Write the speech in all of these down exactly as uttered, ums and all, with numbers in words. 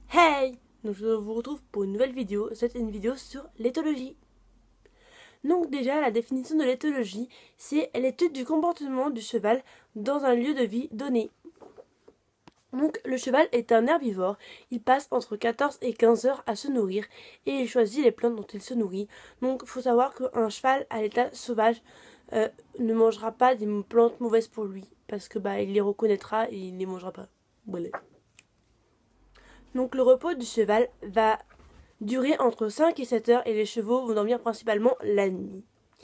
Hey! Donc je vous retrouve pour une nouvelle vidéo. C'est une vidéo sur l'éthologie. Donc déjà, la définition de l'éthologie, c'est l'étude du comportement du cheval dans un lieu de vie donné. Donc le cheval est un herbivore, il passe entre quatorze et quinze heures à se nourrir et il choisit les plantes dont il se nourrit. Donc il faut savoir qu'un cheval à l'état sauvage euh, ne mangera pas des plantes mauvaises pour lui parce que bah il les reconnaîtra et il ne les mangera pas. Voilà. Donc le repos du cheval va durer entre cinq et sept heures et les chevaux vont dormir principalement la nuit.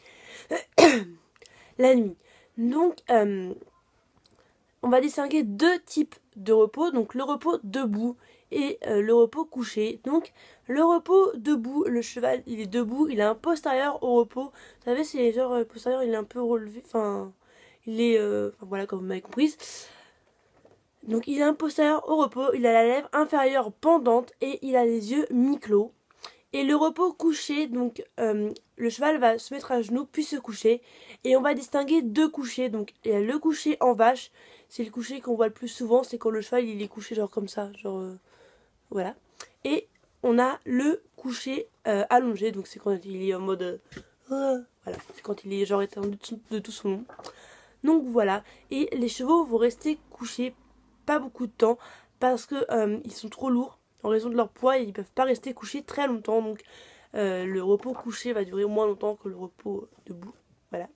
La nuit. Donc euh, on va distinguer deux types de repos, donc le repos debout et euh, le repos couché. Donc le repos debout, le cheval il est debout, il a un postérieur au repos. Vous savez, c'est genre euh, postérieur, il est un peu relevé, enfin il est, euh, enfin, voilà, comme vous m'avez compris. Donc il a un postérieur au repos, il a la lèvre inférieure pendante et il a les yeux mi-clos. Et le repos couché, donc euh, le cheval va se mettre à genoux puis se coucher. Et on va distinguer deux couchers. Donc il y a le coucher en vache, c'est le coucher qu'on voit le plus souvent, c'est quand le cheval il est couché genre comme ça, genre euh, voilà. Et on a le coucher euh, allongé, donc c'est quand il est en mode euh, voilà, c'est quand il est genre étendu de tout son long. Donc voilà, et les chevaux vont rester couchés pas beaucoup de temps parce que euh, ils sont trop lourds en raison de leur poids et ils peuvent pas rester couchés très longtemps. Donc euh, le repos couché va durer moins longtemps que le repos debout. Voilà.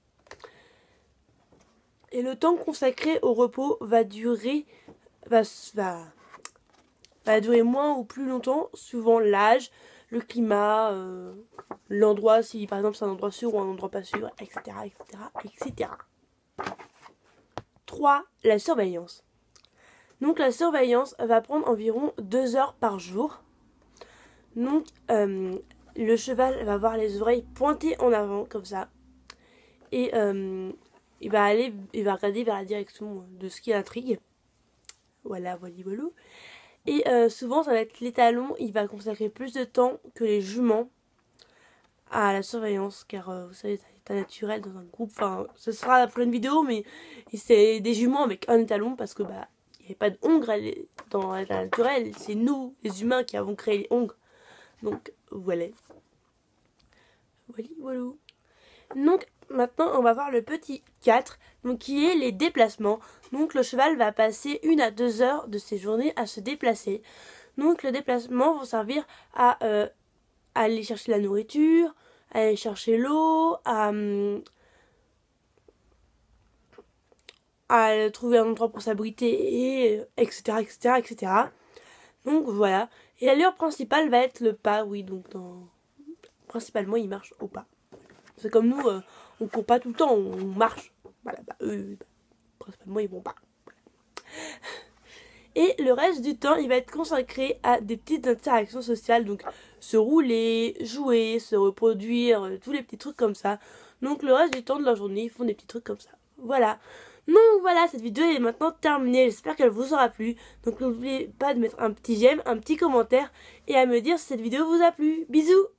Et le temps consacré au repos va durer va, va, va durer moins ou plus longtemps suivant l'âge, le climat, euh, l'endroit, si par exemple c'est un endroit sûr ou un endroit pas sûr, et cetera et cetera et cetera. trois. La surveillance. Donc la surveillance va prendre environ deux heures par jour. Donc euh, le cheval va avoir les oreilles pointées en avant comme ça. Et euh, il va aller, il va regarder vers la direction de ce qui intrigue. Voilà, voilà, voilà. Et euh, souvent ça va être l'étalon, il va consacrer plus de temps que les juments à la surveillance. Car euh, vous savez, c'est un état naturel dans un groupe. Enfin, ce sera après une vidéo, mais c'est des juments avec un étalon parce que bah il n'y avait pas de hongre dans la naturelle, c'est nous, les humains, qui avons créé les hongres. Donc, voilà. Voilà, voilà. Donc, maintenant, on va voir le petit quatre, donc qui est les déplacements. Donc, le cheval va passer une à deux heures de ses journées à se déplacer. Donc, le déplacement va servir à, euh, à aller chercher la nourriture, à aller chercher l'eau, à... Hum, à trouver un endroit pour s'abriter, et etc, etc, et cetera. Donc voilà. Et l'allure principale va être le pas, oui, donc dans... principalement il marche au pas. C'est comme nous, euh, on court pas tout le temps, on marche. Voilà, bah eux, bah, principalement ils vont pas. Et le reste du temps, il va être consacré à des petites interactions sociales, donc se rouler, jouer, se reproduire, euh, tous les petits trucs comme ça. Donc le reste du temps de la journée, ils font des petits trucs comme ça. Voilà. Donc voilà, cette vidéo est maintenant terminée. J'espère qu'elle vous aura plu. Donc n'oubliez pas de mettre un petit j'aime, un petit commentaire et à me dire si cette vidéo vous a plu. Bisous!